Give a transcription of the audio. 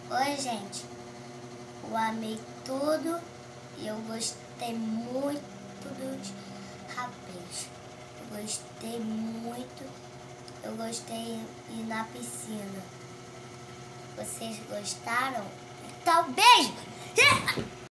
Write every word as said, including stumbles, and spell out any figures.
Oi, gente. Eu amei tudo e eu gostei muito dos rapéis. Eu gostei muito. Eu gostei de ir na piscina. Vocês gostaram? Então, beijo!